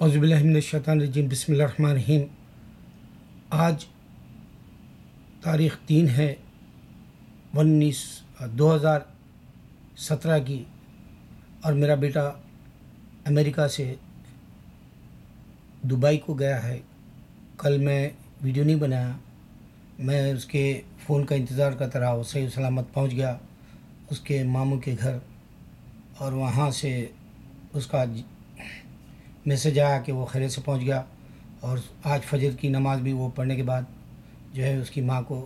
اعوذ باللہ من الشیطان الرجیم بسم اللہ الرحمن الرحیم۔ آج تاریخ 3 ہے 2017 کی، اور میرا بیٹا امریکہ سے دبئی کو گیا ہے۔ کل میں ویڈیو نہیں بنایا، میں اس کے فون کا انتظار کرتا رہا۔ وہ صحیح سلامت پہنچ گیا اس کے ماموں کے گھر، اور وہاں سے اس کا میسج آیا کہ وہ خیریت سے پہنچ گیا۔ اور آج فجر کی نماز بھی وہ پڑھنے کے بعد جو ہے اس کی ماں کو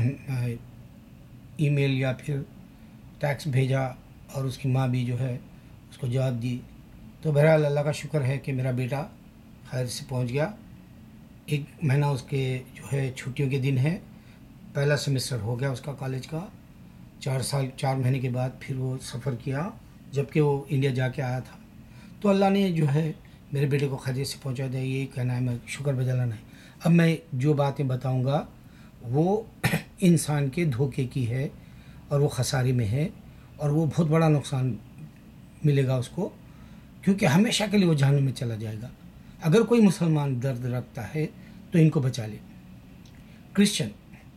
ای میل یا پھر ٹیکس بھیجا، اور اس کی ماں بھی جو ہے اس کو جواب دی۔ تو بہرحال اللہ کا شکر ہے کہ میرا بیٹا خیر سے پہنچ گیا۔ 1 مہینہ اس کے جو ہے چھٹیوں کے دن ہے، پہلا سیمسٹر ہو گیا اس کا کالج کا۔ 4 مہینے کے بعد پھر وہ سفر کیا، جبکہ وہ انڈیا جا کے آیا تھا۔ تو اللہ نے جو ہے میرے بیٹے کو خیریت سے پہنچا دیا، یہی کہنا ہے، میں شکر بجانا ہے۔ اب میں جو باتیں بتاؤں گا وہ انسان کے دھوکے کی ہے، اور وہ خسارے میں ہے، اور وہ بہت بڑا نقصان ملے گا اس کو، کیونکہ ہمیشہ کے لیے وہ جہنم میں چلا جائے گا۔ اگر کوئی مسلمان درد رکھتا ہے تو ان کو بچا لے۔ کرسچن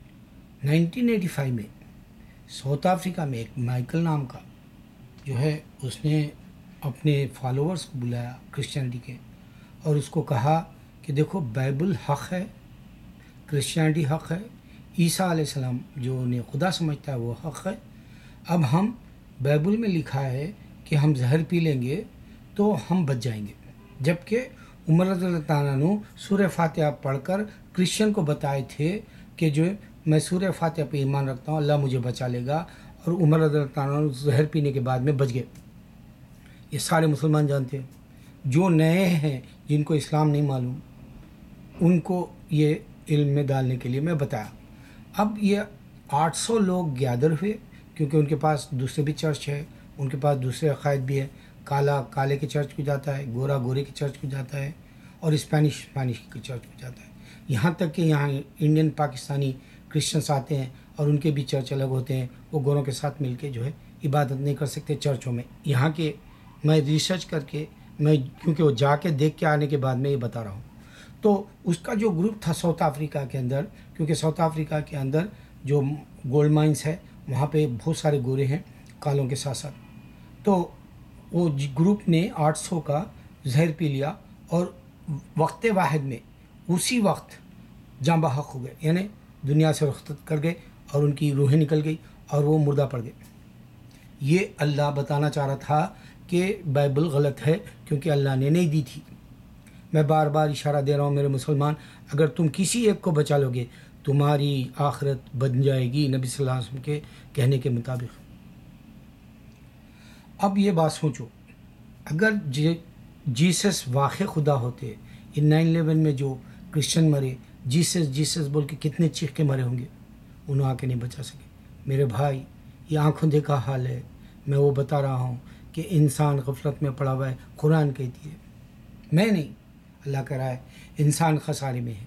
1985 میں ساؤتھ افریقہ میں ایک مائیکل نام کا جو ہے، اس نے اپنے فالوورز کو بلایا کرسچینٹی کے، اور اس کو کہا کہ دیکھو بائبل حق ہے، کرسچینٹی حق ہے، عیسیٰ علیہ السلام جو انہیں خدا سمجھتا ہے وہ حق ہے۔ اب ہم بائبل میں لکھا ہے کہ ہم زہر پی لیں گے تو ہم بچ جائیں گے، جبکہ عمر رضی اللہ عنہ نے سورہ فاتحہ پڑھ کر کرسچن کو بتائے تھے کہ جو میں سورہ فاتحہ پہ ایمان رکھتا ہوں، اللہ مجھے بچا لے گا، اور عمر رضی اللہ عنہ زہر پینے کے بعد میں بچ گئے۔ یہ سارے مسلمان جانتے ہیں۔ جو نئے ہیں، جن کو اسلام نہیں معلوم، ان کو یہ علم میں ڈالنے کے لیے میں بتایا۔ اب یہ 800 لوگ گیدر ہوئے، کیونکہ ان کے پاس دوسرے بھی چرچ ہے، ان کے پاس دوسرے عقائد بھی ہے۔ کالا کالے کے چرچ کو جاتا ہے، گورا گورے کے چرچ کو جاتا ہے، اور اسپینش کے چرچ کو جاتا ہے۔ یہاں تک کہ یہاں انڈین پاکستانی کرسچنس آتے ہیں، اور ان کے بھی چرچ الگ ہوتے ہیں۔ وہ گوروں کے ساتھ مل کے جو ہے عبادت نہیں کر سکتے چرچوں میں۔ یہاں کے میں ریسرچ کر کے، میں کیونکہ وہ جا کے دیکھ کے آنے کے بعد میں یہ بتا رہا ہوں۔ تو اس کا جو گروپ تھا ساؤتھ افریقہ کے اندر، کیونکہ ساؤتھ افریقہ کے اندر جو گولڈ مائنس ہے وہاں پہ بہت سارے گورے ہیں کالوں کے ساتھ ساتھ، تو وہ گروپ نے 800 کا زہر پی لیا، اور وقت واحد میں اسی وقت جاں بحق ہو گئے، یعنی دنیا سے رخصت کر گئے، اور ان کی روحیں نکل گئی، اور وہ مردہ پڑ گئے۔ یہ اللہ بتانا چاہ رہا تھا کہ بائبل غلط ہے، کیونکہ اللہ نے نہیں دی تھی۔ میں بار بار اشارہ دے رہا ہوں میرے مسلمان، اگر تم کسی ایک کو بچا لو گے تمہاری آخرت بن جائے گی، نبی صلی اللہ علیہ وسلم کے کہنے کے مطابق۔ اب یہ بات سوچو، اگر جیسس واقع خدا ہوتے، ان 9/11 میں جو کرسچن مرے، جیسس بول کے کتنے چیخ کے مرے ہوں گے، انہوں آ کے نہیں بچا سکے۔ میرے بھائی، یہ آنکھوں دیکھا حال ہے، میں وہ بتا رہا ہوں کہ انسان غفلت میں پڑا ہوا ہے۔ قرآن کہتی ہے، میں نہیں، اللہ کہہ رہا ہے انسان خسارے میں ہے۔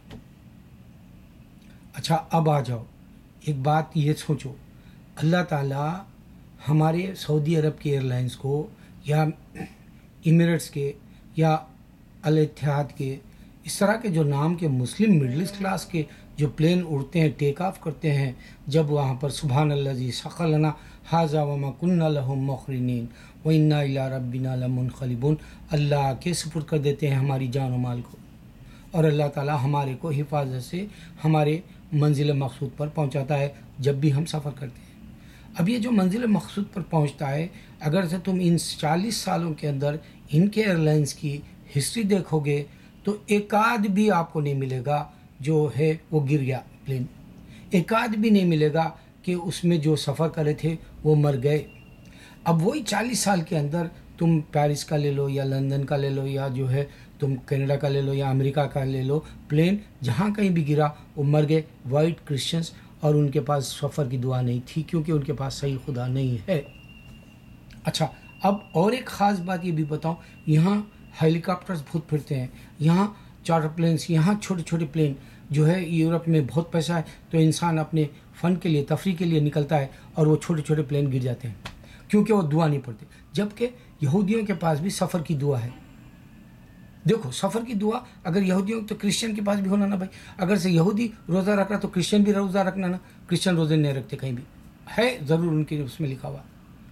اچھا، اب آ جاؤ، ایک بات یہ سوچو، اللہ تعالیٰ ہمارے سعودی عرب کے ایئر لائنس کو، یا ایمریٹس کے، یا الاتحاد کے، اس طرح کے جو نام کے مسلم مڈل کلاس کے جو پلین اڑتے ہیں، ٹیک آف کرتے ہیں، جب وہاں پر سبحان الذی سخر لنا ھذا وما کنا لہ مقرنین وانا الی ربنا لمنقلبون، اللہ کے سپرد کر دیتے ہیں ہماری جان و مال کو، اور اللہ تعالیٰ ہمارے کو حفاظت سے ہمارے منزل مقصود پر پہنچاتا ہے جب بھی ہم سفر کرتے ہیں۔ اب یہ جو منزل مقصود پر پہنچتا ہے، اگر سے تم ان 40 سالوں کے اندر ان کے ایئر لائنس کی ہسٹری دیکھو گے تو ایک آدھ بھی آپ کو نہیں ملے گا جو ہے وہ گر گیا پلین، ایک آدھ بھی نہیں ملے گا کہ اس میں جو سفر کرے تھے وہ مر گئے۔ اب وہی 40 سال کے اندر تم پیرس کا لے لو، یا لندن کا لے لو، یا جو ہے تم کینیڈا کا لے لو، یا امریکہ کا لے لو، پلین جہاں کہیں بھی گرا وہ مر گئے وائٹ کرسچنس، اور ان کے پاس سفر کی دعا نہیں تھی، کیونکہ ان کے پاس صحیح خدا نہیں ہے۔ اچھا، اب اور ایک خاص بات یہ بھی بتاؤں، یہاں ہیلی کاپٹرز بہت پھرتے ہیں، یہاں چارٹر پلینس، یہاں چھوٹے چھوٹے پلین جو ہے، یورپ میں بہت پیسہ ہے، تو انسان اپنے فن کے لیے، تفریح کے لیے نکلتا ہے، اور وہ چھوٹے چھوٹے پلین گر جاتے ہیں، کیونکہ وہ دعا نہیں پڑھتے، جبکہ یہودیوں کے پاس بھی سفر کی دعا ہے۔ देखो सफ़र की दुआ अगर यहूदी हो तो क्रिश्चियन के पास भी होना ना भाई। अगर से यहूदी रोज़ा रख रहा तो क्रिश्चियन भी रोज़ा रखना ना। क्रिश्चियन रोज़े नहीं रखते, कहीं भी है ज़रूर उनके उसमें लिखा हुआ।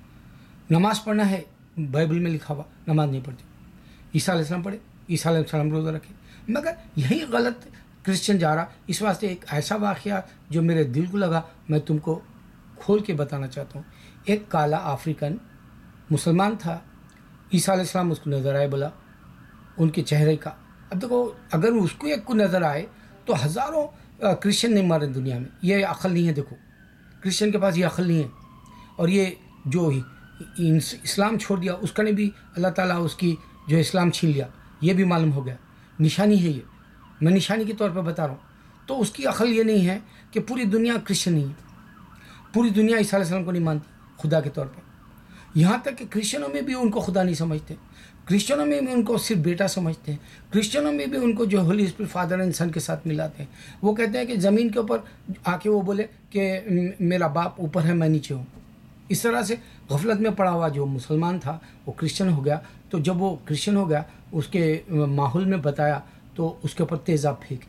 नमाज़ पढ़ना है बाइबल में लिखा हुआ, नमाज नहीं पढ़ते। ईसा अलैहिस्सलाम पढ़े, ईसा अलैहिस्सलाम रोज़ा रखे, मगर यही गलत क्रिश्चियन जा रहा। इस वास्ते एक ऐसा वाक़या जो मेरे दिल को लगा, मैं तुमको खोल के बताना चाहता हूँ। एक काला अफ्रीकन मुसलमान था, ईसा अलैहिस्सलाम उसको नज़र आए, बोला उनके चेहरे का। अब देखो अगर उसको एक को नज़र आए तो हज़ारों क्रिश्चियन नहीं मारे दुनिया में। ये अक्ल नहीं है, देखो क्रिश्चियन के पास ये अक्ल नहीं है। और ये जो इस्लाम छोड़ दिया उसका ने भी अल्लाह ताला उसकी जो इस्लाम छीन लिया, ये भी मालूम हो गया। निशानी है ये, मैं निशानी के तौर पर बता रहा हूँ। तो उसकी अक्ल ये नहीं है कि पूरी दुनिया क्रिश्चियन नहीं है, पूरी दुनिया ईसा अलैहिस्सलाम को नहीं मानती खुदा के तौर पर। यहाँ तक कि क्रिश्चियनों में भी उनको खुदा नहीं समझते, क्रिश्चियनों में भी उनको सिर्फ बेटा समझते हैं, क्रिश्चियनों में भी उनको जो holy spirit father and son के साथ मिलाते हैं। वो कहते हैं कि ज़मीन के ऊपर आके वो बोले कि मेरा बाप ऊपर है, मैं नीचे हूँ। इस तरह से गफलत में पड़ा हुआ जो मुसलमान था वो क्रिश्चियन हो गया। तो जब वो क्रिश्चियन हो गया, उसके माहौल में बताया तो उसके ऊपर तेज़ाब फेंके,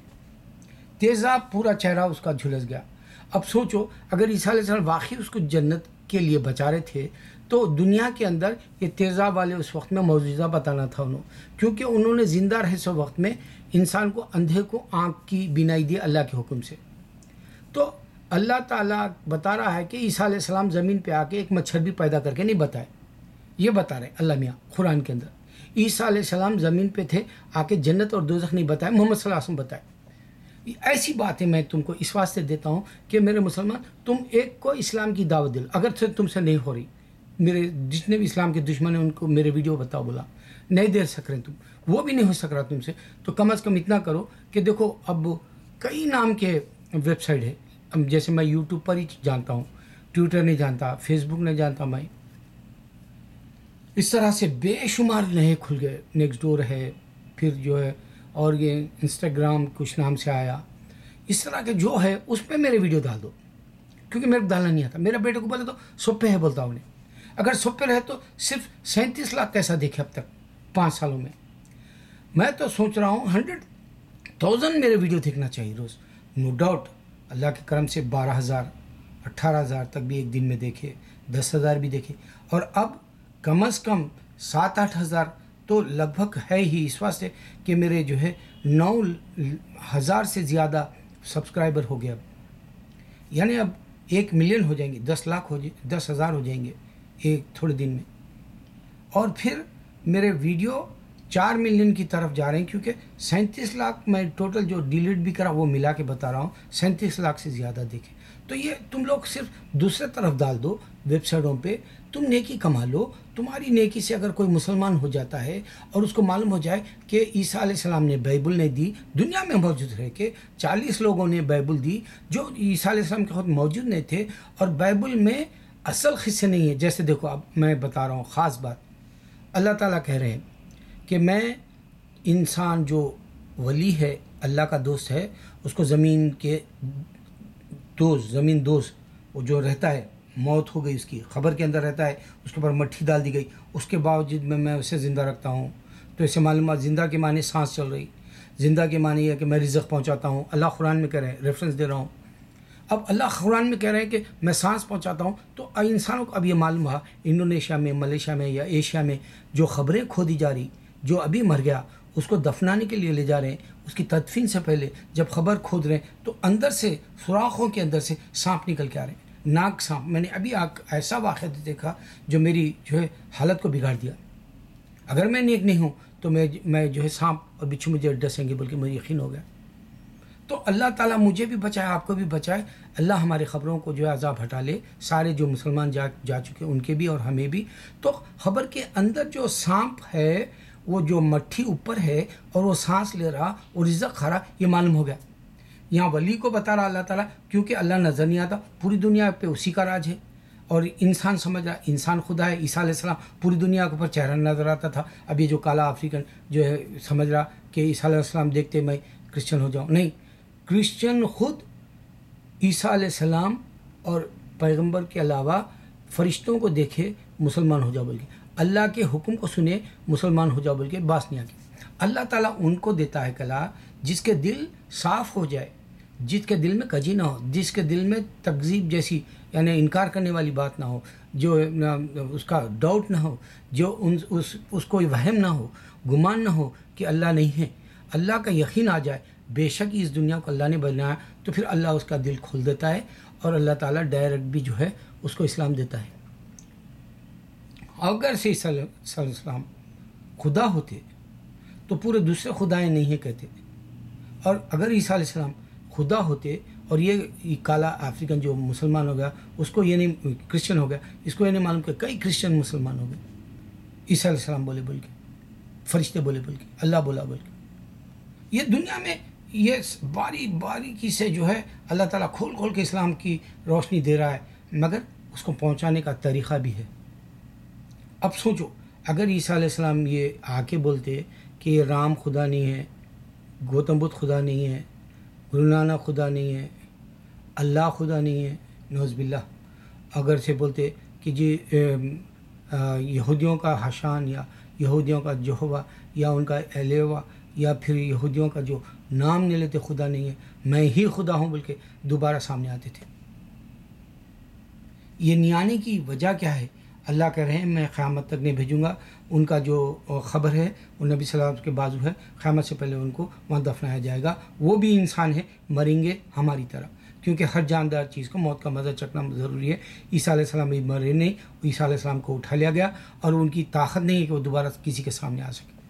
तेज़ाब पूरा चेहरा उसका झुलस गया। अब सोचो अगर ईसा अलैहिस्सलाम वाकई उसको जन्नत के लिए बचा रहे थे तो दुनिया के अंदर ये तेज़ाब वाले उस वक्त में मौजूदा बताना था उन्होंने, क्योंकि उन्होंने ज़िंदा रहे सो वक्त में इंसान को अंधे को आँख की बीनाई दी अल्लाह के हुक्म से। तो अल्लाह ताला बता रहा है कि ईसा अलैहिस्सलाम ज़मीन पे आके एक मच्छर भी पैदा करके नहीं बताए, ये बता रहे अल्लाह मियाँ कुरान के अंदर। ईसा अलैहिस्सलाम ज़मीन पे थे, आके जन्नत और दोज़ख नहीं बताए, मोहम्मद सल्लल्लाहु अलैहि वसल्लम बताए। ऐसी बातें मैं तुमको इस वास्ते देता हूँ कि मेरे मुसलमान, तुम एक को इस्लाम की दावत दो। अगर से तुमसे नहीं हो रही, मेरे जितने भी इस्लाम के दुश्मन हैं उनको मेरे वीडियो बताओ, बोला नहीं दे सक रहे तुम, वो भी नहीं हो सक रहा तुमसे, तो कम अज़ कम इतना करो कि देखो अब कई नाम के वेबसाइट है। अब जैसे मैं यूट्यूब पर ही जानता हूँ, ट्विटर नहीं जानता, फेसबुक नहीं जानता मैं, इस तरह से बेशुमार नए खुल गए। नेक्स्ट डोर है, फिर जो है और ये इंस्टाग्राम कुछ नाम से आया। इस तरह के जो है उस पर मेरे वीडियो डाल दो, क्योंकि मेरे को डालना नहीं आता। मेरा बेटे को बोले तो सुप्पे है बोलता उन्हें, अगर सुप्पे रहे तो सिर्फ 37 लाख कैसा देखे अब तक 5 सालों में। मैं तो सोच रहा हूँ 100,000 मेरे वीडियो देखना चाहिए रोज़। नो डाउट अल्लाह के करम से 12,000 18,000 तक भी एक दिन में देखे, 10,000 भी देखे, और अब कम अज़ कम 7-8 हज़ार तो लगभग है ही। इस वास्ते कि मेरे जो है 9,000 से ज़्यादा सब्सक्राइबर हो गया अब, यानी अब 1 मिलियन हो जाएंगे, 10 लाख हो 10,000 हो जाएंगे एक थोड़े दिन में। और फिर मेरे वीडियो 4 मिलियन की तरफ जा रहे हैं, क्योंकि 37 लाख मैं टोटल जो डिलीट भी करा वो मिला के बता रहा हूँ, 37 लाख से ज़्यादा देखे। तो ये तुम लोग सिर्फ दूसरे तरफ डाल दो वेबसाइटों पे, तुम नेकी कमा लो। तुम्हारी नेकी से अगर कोई मुसलमान हो जाता है और उसको मालूम हो जाए कि ईसा अलैहिस्सलाम ने बाइबल नहीं दी, दुनिया में मौजूद रह के 40 लोगों ने बाइबल दी जो ईसा अलैहिस्सलाम के खुद मौजूद नहीं थे, और बाइबल में असल हिस्से नहीं है। जैसे देखो अब मैं बता रहा हूँ ख़ास बात, अल्लाह ताला कह रहे हैं कि मैं इंसान जो वली है, अल्लाह का दोस्त है, उसको ज़मीन के दोस्त, ज़मीन दोस्त वो जो रहता है, मौत हो गई उसकी खबर के अंदर रहता है, उसके ऊपर मट्ठी डाल दी गई, उसके बावजूद में मैं उसे ज़िंदा रखता हूँ। तो ऐसे मालूम ज़िंदा के माने सांस चल रही, ज़िंदा के माने ये है कि मैं रिज़्क़ पहुँचाता हूँ। अल्लाह कुरान में कह रहे हैं, रेफरेंस दे रहा हूँ। अब अल्लाह कुरान में कह रहे हैं कि मैं सांस पहुँचाता हूँ। तो इंसानों को अब ये मालूम हुआ इंडोनेशिया में, मलेशिया में या एशिया में जो खबरें खोदी जा रही, जो अभी मर गया उसको दफनाने के लिए ले जा रहे हैं, उसकी तदफीन से पहले जब खबर खोद रहे हैं तो अंदर से सुराखों के अंदर से सांप निकल के आ रहे हैं, नाग सांप। मैंने अभी ऐसा वाक़या देखा जो मेरी जो है हालत को बिगाड़ दिया। अगर मैं नेक नहीं हूँ तो मैं जो है सांप और बिच्छू मुझे डसेंगे, बल्कि मुझे यकीन हो गया। तो अल्लाह ताला मुझे भी बचाए, आपको भी बचाए। अल्लाह हमारे ख़बरों को जो है अज़ाब हटा ले, सारे जो मुसलमान जा चुके उनके भी और हमें भी। तो खबर के अंदर जो सांप है, वो जो मट्ठी ऊपर है और वो सांस ले रहा और रिज़्क़ खा रहा, ये मालूम हो गया। यहाँ वली को बता रहा अल्लाह ताला, क्योंकि अल्लाह नज़र नहीं आता, पूरी दुनिया पे उसी का राज है। और इंसान समझ रहा इंसान खुदा है। ईसा अलैहिस्सलाम पूरी दुनिया के ऊपर चेहरा नज़र आता था। अब ये जो काला अफ्रीकन जो है समझ रहा कि ईसा अलैहिस्सलाम देखते मैं क्रिश्चियन हो जाऊँ। नहीं, क्रिश्चियन खुद ईसा अलैहिस्सलाम और पैगंबर के अलावा फ़रिश्तों को देखे मुसलमान हो जाओ, बल्कि अल्लाह के हुक्म को सुने मुसलमान हो जाओ, बल्कि बास नहीं आके। اللہ تعالیٰ ان کو دیتا ہے کلا جس کے دل صاف ہو جائے، جس کے دل میں کجی نہ ہو، جس کے دل میں تکذیب جیسی یعنی انکار کرنے والی بات نہ ہو، جو اس کا ڈاؤٹ نہ ہو، جو اس کو وہم نہ ہو، گمان نہ ہو کہ اللہ نہیں ہے، اللہ کا یقین آ جائے بے شک اس دنیا کو اللہ نے بنایا، تو پھر اللہ اس کا دل کھول دیتا ہے اور اللہ تعالیٰ ڈائریکٹ بھی جو ہے اس کو اسلام دیتا ہے۔ اگر سے صلی اللہ علیہ وسلم خدا ہوتے تو پورے دوسرے خدائیں نہیں کہتے، اور اگر عیسیٰ علیہ السلام خدا ہوتے اور یہ کالا افریقن جو مسلمان ہو گیا اس کو یہ نہیں کرسچن ہو گیا، اس کو یہ نہیں معلوم کہ کئی کرسچن مسلمان ہو گئے عیسیٰ علیہ السلام بولے بول کے، فرشتے بولے بول کے، اللہ بولا بول کے۔ یہ دنیا میں یہ باریکی سے جو ہے اللہ تعالیٰ کھول کھول کے اسلام کی روشنی دے رہا ہے، مگر اس کو پہنچانے کا طریقہ بھی ہے۔ اب سوچو اگر عیسیٰ علیہ السلام یہ آ کے بولتے کہ یہ رام خدا نہیں ہے، گوتم بدھ خدا نہیں ہے، گرو نانک خدا نہیں ہے، اللہ خدا نہیں ہے، نعوذ باللہ، اگر سے بولتے کہ جی یہودیوں کا حشان یا یہودیوں کا جہوہ یا ان کا الیوا یا پھر یہودیوں کا جو نام نہیں لیتے خدا نہیں ہے، میں ہی خدا ہوں بول کے دوبارہ سامنے آتے تھے۔ یہ نہیں آنے کی وجہ کیا ہے؟ اللہ کہہ رہے ہیں میں قیامت تک نہیں بھیجوں گا، ان کا جو خبر ہے وہ نبی صلی اللہ علیہ وسلم کے بازو ہے، قیامت سے پہلے ان کو وہاں دفنایا جائے گا، وہ بھی انسان ہے، مریں گے ہماری طرح، کیونکہ ہر جاندار چیز کو موت کا مزہ چکنا ضروری ہے۔ عیسیٰ علیہ السلام بھی مرے نہیں، عیسیٰ علیہ السلام کو اٹھا لیا گیا اور ان کی طاقت نہیں ہے کہ وہ دوبارہ کسی کے سامنے آ سکے۔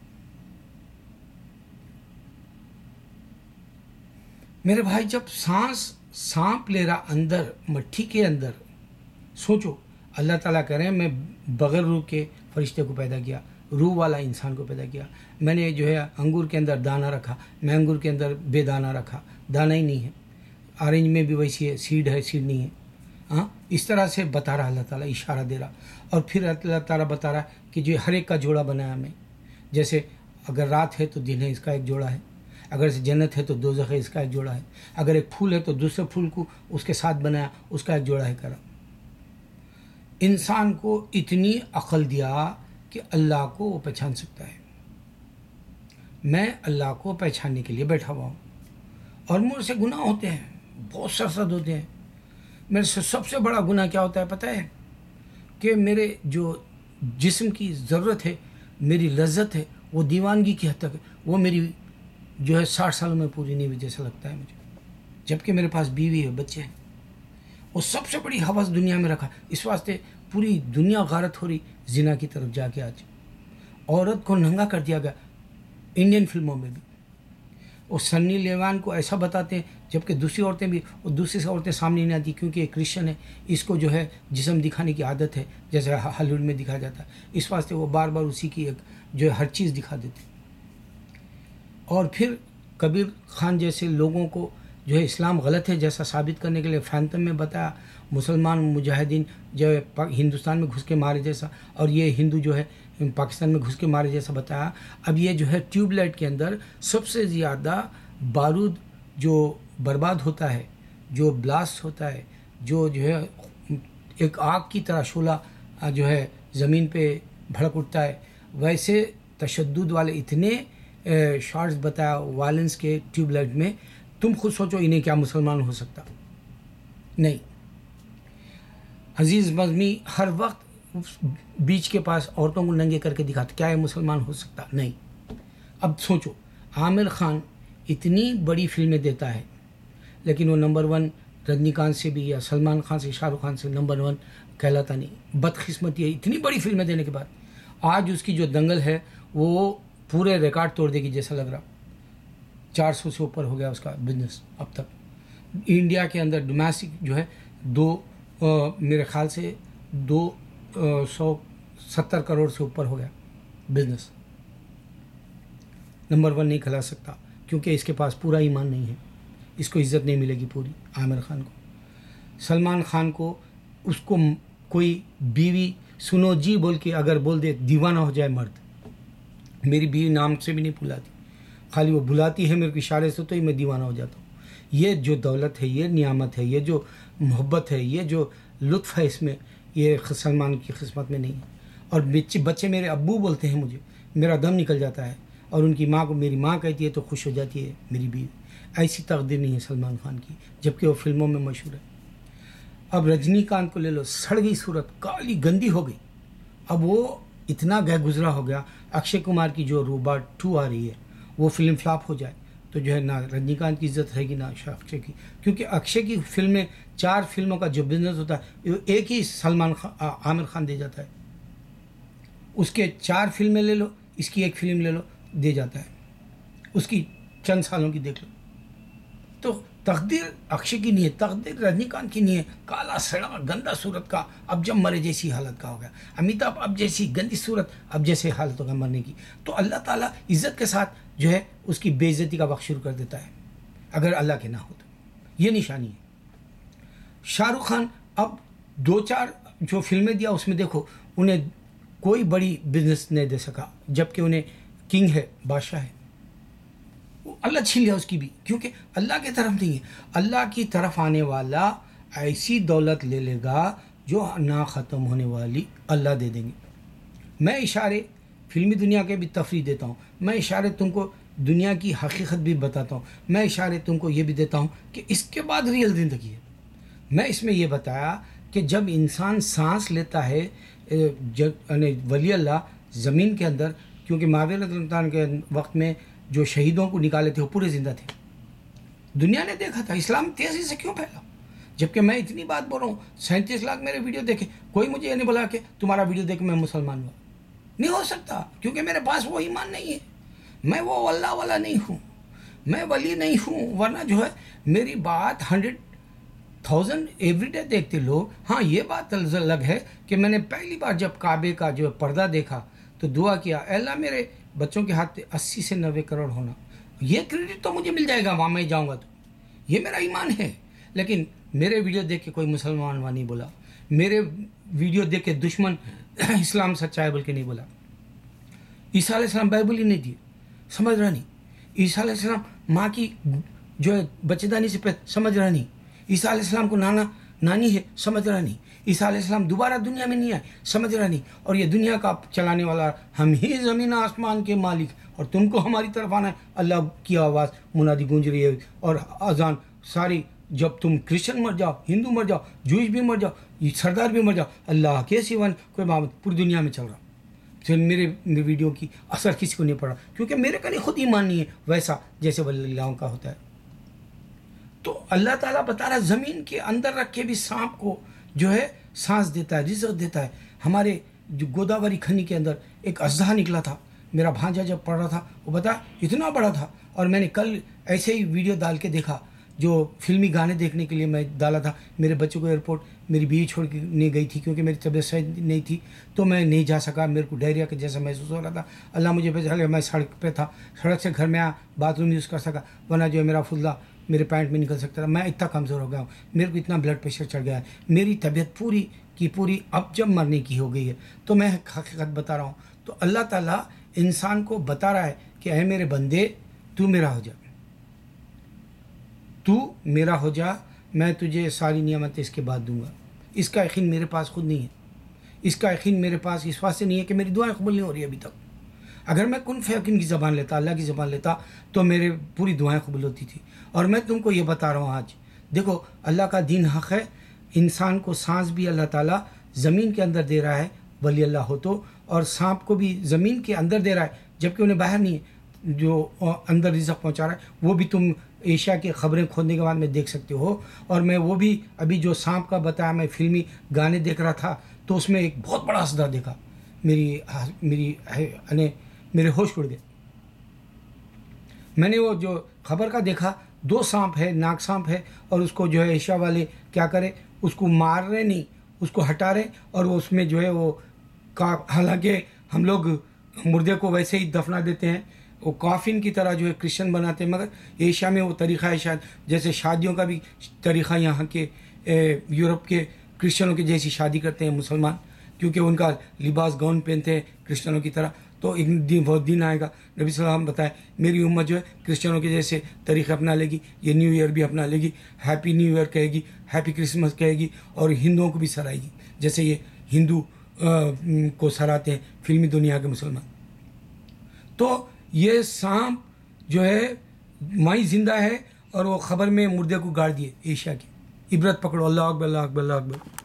میرے بھائی جب سانپ لے رہا اندر مٹھی کے اندر، سوچو اللہ تعالیٰ کہہ رہے ہیں میں بغیر روح کے فرشتے کو پیدا کیا، روح والا انسان کو پیدا کیا، میں نے جو ہے انگور کے اندر دانہ رکھا، میں انگور کے اندر بے دانہ رکھا، دانہ ہی نہیں ہے، آرنج میں بھی ویسی ہے، سیڈ ہے سیڈ نہیں ہے، ہاں اس طرح سے بتا رہا اللہ تعالیٰ، اشارہ دے رہا، اور پھر اللہ تعالیٰ بتا رہا کہ جو ہر ایک کا جوڑا بنایا میں، جیسے اگر رات ہے تو دن ہے، اس کا ایک جوڑا ہے، اگر جنت ہے تو دوزخ ہے، اس کا ایک جوڑا ہے، اگر ایک پھول ہے تو دوسرے پھول کو اس کے ساتھ بنایا، اس کا ایک جوڑا ہے کرا۔ انسان کو اتنی عقل دیا کہ اللہ کو وہ پہچان سکتا ہے۔ میں اللہ کو پہچاننے کے لیے بیٹھا ہوا ہوں اور مجھ سے گناہ ہوتے ہیں، بہت سرسد ہوتے ہیں۔ میرے سے سب سے بڑا گناہ کیا ہوتا ہے پتہ ہے؟ کہ میرے جو جسم کی ضرورت ہے، میری لذت ہے، وہ دیوانگی کی حد تک ہے، وہ میری جو ہے 60 سالوں میں پوری نہیں ہوئی جیسا لگتا ہے مجھے، جبکہ میرے پاس بیوی ہے، بچے ہیں۔ وہ سب سے بڑی ہوس دنیا میں رکھا، اس واسطے پوری دنیا غارت ہو رہی زنا کی طرف جا کے۔ آج عورت کو ننگا کر دیا گیا، انڈین فلموں میں بھی وہ سنی لیوان کو ایسا بتاتے ہیں، جبکہ دوسری عورتیں بھی، وہ دوسری عورتیں سامنے نہیں آتی کیونکہ یہ کرسچن ہے، اس کو جو ہے جسم دکھانے کی عادت ہے، جیسے ہالی ووڈ میں دکھایا جاتا ہے، اس واسطے وہ بار بار اسی کی ایک جو ہے ہر چیز دکھا دیتے۔ اور پھر کبیر خان جیسے لوگوں کو جو ہے اسلام غلط ہے جیسا ثابت کرنے کے لیے فینتم میں بتایا، مسلمان مجاہدین جو ہے ہندوستان میں گھس کے مارے جیسا، اور یہ ہندو جو ہے پاکستان میں گھس کے مارے جیسا بتایا۔ اب یہ جو ہے ٹیوب لائٹ کے اندر سب سے زیادہ بارود جو برباد ہوتا ہے، جو بلاسٹ ہوتا ہے، جو ہے ایک آگ کی طرح شعلہ جو ہے زمین پہ بھڑک اٹھتا ہے، ویسے تشدد والے اتنے شارٹس بتایا وائلنس کے ٹیوب لائٹ میں، تم خود سوچو انہیں کیا مسلمان ہو سکتا؟ نہیں۔ عزیز مذہبی ہر وقت بیچ کے پاس عورتوں کو ننگے کر کے دکھاتے، کیا یہ مسلمان ہو سکتا؟ نہیں۔ اب سوچو عامر خان اتنی بڑی فلمیں دیتا ہے، لیکن وہ نمبر 1 رجنی کانت سے بھی یا سلمان خان سے، شاہ رخ خان سے نمبر 1 کہلاتا نہیں۔ بدقسمتی ہے، اتنی بڑی فلمیں دینے کے بعد آج اس کی جو دنگل ہے وہ پورے ریکارڈ توڑ دے گی جیسا لگ رہا۔ 400 سے اوپر ہو گیا اس کا بزنس اب تک انڈیا کے اندر، ڈومیسٹک جو ہے میرے خیال سے 270 کروڑ سے اوپر ہو گیا بزنس۔ نمبر 1 نہیں کھلا سکتا کیونکہ اس کے پاس پورا ایمان نہیں ہے، اس کو عزت نہیں ملے گی پوری۔ عامر خان کو، سلمان خان کو، اس کو کوئی بیوی سنو جی بول کے اگر بول دے دیوانہ ہو جائے مرد۔ میری بیوی نام سے بھی نہیں بلاتی، خالی وہ بلاتی ہے میرے کو اشارے سے تو ہی میں دیوانہ ہو جاتا ہوں۔ یہ جو دولت ہے، یہ نعمت ہے، یہ جو محبت ہے، یہ جو لطف ہے، اس میں یہ سلمان کی قسمت میں نہیں ہے۔ اور بچے میرے ابو بولتے ہیں مجھے، میرا دم نکل جاتا ہے اور ان کی ماں کو میری ماں کہتی ہے تو خوش ہو جاتی ہے میری بیوی. ایسی تقدیر نہیں ہے سلمان خان کی، جبکہ وہ فلموں میں مشہور ہے. اب رجنی کانت کو لے لو، سڑ گئی صورت، کالی گندی ہو گئی. اب وہ اتنا گزرا ہو گیا. اکشے کمار کی جو روبوٹ 2 آ رہی ہے وہ فلم فلاپ ہو جائے تو جو ہے نہ رجنی کانت کی عزت رہے گی نہ اکشے کی، کیونکہ اکشے کی فلمیں 4 فلموں کا جو بزنس ہوتا ہے ایک ہی عامر خان دے جاتا ہے. اس کے 4 فلمیں لے لو، اس کی 1 فلم لے لو، دے جاتا ہے. اس کی چند سالوں کی دیکھ لو. تو تقدیر اکشے کی نہیں ہے، تقدیر رجنی کانت کی نہیں ہے. کالا سڑا گندا صورت کا اب جب مرے جیسی حالت کا ہو گیا. امیتابھ اب جیسی گندی صورت اب جیسے حالت ہوگا مرنے کی. تو اللہ تعالیٰ عزت کے ساتھ جو ہے اس کی بے عزتی کا وقت شروع کر دیتا ہے اگر اللہ کے نہ ہو تو. یہ نشانی ہے. شاہ رخ خان اب 2-4 جو فلمیں دیا اس میں دیکھو انہیں کوئی بڑی بزنس نہیں دے سکا، جبکہ انہیں کنگ ہے، بادشاہ ہے. اللہ چھین لیا اس کی بھی، کیونکہ اللہ کی طرف نہیں ہے. اللہ کی طرف آنے والا ایسی دولت لے لے گا جو نہ ختم ہونے والی اللہ دے دیں گے. میں اشارے فلمی دنیا کے بھی تفریح دیتا ہوں، میں اشارے تم کو دنیا کی حقیقت بھی بتاتا ہوں، میں اشارے تم کو یہ بھی دیتا ہوں کہ اس کے بعد ریئل زندگی ہے. میں اس میں یہ بتایا کہ جب انسان سانس لیتا ہے ولی اللہ زمین کے اندر، کیونکہ معاویہ رضی اللہ عنہ کے وقت میں جو شہیدوں کو نکالے تھے وہ پورے زندہ تھے. دنیا نے دیکھا تھا اسلام تیزی سے کیوں پھیلا، جبکہ میں اتنی بات بول رہا ہوں. 37 لاکھ میرے ویڈیو دیکھے، کوئی مجھے یہ نہیں بولا کہ تمہارا ویڈیو دیکھ میں مسلمان ہوا. نہیں ہو سکتا، کیونکہ میرے پاس وہ ایمان نہیں ہے. میں وہ اللہ والا نہیں ہوں، میں ولی نہیں ہوں. ورنہ جو ہے میری بات 100,000 ایوری ڈے دیکھتے لوگ. ہاں یہ بات الگ ہے کہ میں نے پہلی بار جب کعبے کا جو پردہ دیکھا تو دعا کیا، اے اللہ میرے بچوں کے ہاتھ 80 سے 90 کروڑ ہونا. یہ کریڈٹ تو مجھے مل جائے گا وہاں میں جاؤں گا تو، یہ میرا ایمان ہے. لیکن میرے ویڈیو دیکھ کے کوئی مسلمان وہاں نہیں بولا، میرے ویڈیو دیکھ کے دشمن اسلام سچا ہے بول کے نہیں بولا. عیسیٰ علیہ السلام بائبل ہی نہیں دیے، سمجھ رہا نہیں. عیسیٰ علیہ السلام ماں کی جو ہے بچے دانی سے سمجھ رہا نہیں. عیسیٰ علیہ السلام کو نانا نانی ہے، سمجھ رہا نہیں. عیسیٰ علیہ السلام دوبارہ دنیا میں نہیں آئے، سمجھ رہا نہیں. اور یہ دنیا کا چلانے والا ہم ہی زمین آسمان کے مالک، اور تم کو ہماری طرف آنا ہے. اللہ کی آواز منادی گونج رہی ہے اور اذان ساری. جب تم کرسچن مر جاؤ، ہندو مر جاؤ، جوئش بھی مر جاؤ، یہ سردار بھی مر جاؤ، اللہ کے سوا کوئی معبود پوری دنیا میں چل رہا. پھر میرے ویڈیو کی اثر کسی کو نہیں پڑا، کیونکہ میرے کا نہیں خود ایمان نہیں ہے ویسا جیسے ولی اللہ کا ہوتا ہے. تو اللہ تعالیٰ بتا رہا ہے زمین کے اندر رکھ کے بھی سانپ کو جو ہے سانس دیتا ہے، رزق دیتا ہے. ہمارے جو گوداوری کھنی کے اندر ایک اژدہا نکلا تھا، میرا بھانجا جب پڑھ رہا تھا وہ بتا اتنا بڑا تھا. اور میں نے کل ایسے ہی ویڈیو ڈال کے دیکھا جو فلمی گانے دیکھنے کے لیے میں ڈالا تھا. میرے بچوں کو ایئرپورٹ میری بیوی چھوڑ کے نہیں گئی تھی کیونکہ میری طبیعت صحیح نہیں تھی، تو میں نہیں جا سکا. میرے کو ڈائریا کے جیسا محسوس ہو رہا تھا. اللہ مجھے بچا لیا، میں سڑک پہ تھا، سڑک سے گھر میں آیا، باتھ روم یوز کر سکا، ورنہ جو ہے میرا فضلہ میرے پینٹ میں نکل سکتا تھا. میں اتنا کمزور ہو گیا ہوں، میرے کو اتنا بلڈ پریشر چڑھ گیا ہے، میری طبیعت پوری کی پوری اب جب مرنے کی ہو گئی ہے. تو میں حقیقت بتا رہا ہوں. تو اللہ تعالیٰ انسان کو بتا رہا ہے کہ اے میرے بندے تو میرا ہو جا، تو میرا ہو جا، میں تجھے ساری نعمتیں اس کے بعد دوں گا. اس کا یقین میرے پاس خود نہیں ہے، اس کا یقین میرے پاس اس واسطے نہیں ہے کہ میری دعائیں قبول نہیں ہو رہی ابھی تک. اگر میں کن فیکن کی زبان لیتا، اللہ کی زبان لیتا، تو میرے پوری دعائیں قبول ہوتی تھی. اور میں تم کو یہ بتا رہا ہوں آج، دیکھو اللہ کا دین حق ہے. انسان کو سانس بھی اللہ تعالیٰ زمین کے اندر دے رہا ہے ولی اللہ ہو تو، اور سانپ کو بھی زمین کے اندر دے رہا ہے جبکہ انہیں باہر نہیں ہے. جو اندر رزق پہنچا رہا ہے وہ بھی تم ایشیا کی خبریں کھولنے کے بعد میں دیکھ سکتے ہو. اور میں وہ بھی ابھی جو سانپ کا بتایا، میں فلمی گانے دیکھ رہا تھا تو اس میں ایک بہت بڑا اژدہا دیکھا. میرے ہوش اڑ گئے. میں نے وہ جو خبر کا دیکھا، 2 سانپ ہے، ناگ سانپ ہے، اور اس کو جو ہے ایشیا والے کیا کرے، اس کو مار رہے نہیں، اس کو ہٹا رہے. اور وہ اس میں جو ہے وہ حالانکہ ہم لوگ مردے کو ویسے ہی دفنا دیتے ہیں، وہ کافن کی طرح جو ہے کرسچن بناتے ہیں، مگر ایشیا میں وہ طریقہ ہے شاید جیسے شادیوں کا بھی طریقہ یہاں کے یورپ کے کرسچنوں کی جیسی شادی کرتے ہیں مسلمان، کیونکہ ان کا لباس گاؤن پہنتے ہیں کرسچنوں کی طرح. تو ایک دن بہت دن آئے گا، نبی صلی اللہ علیہ وسلم بتائے میری امت جو ہے کرسچنوں کے جیسے طریقے اپنا لے گی، یہ نیو ایئر بھی اپنا لے گی، ہیپی نیو ایئر کہے گی، ہیپی کرسمس کہے گی، اور ہندوؤں کو بھی سرائے گی جیسے یہ ہندو کو سراتے ہیں فلمی دنیا کے مسلمان. تو یہ سانپ جو ہے مائی زندہ ہے اور وہ خبر میں مردے کو گاڑ دیے ایشیا کی. عبرت پکڑو. اللہ اکبر اللہ اکبر اللہ اکبر.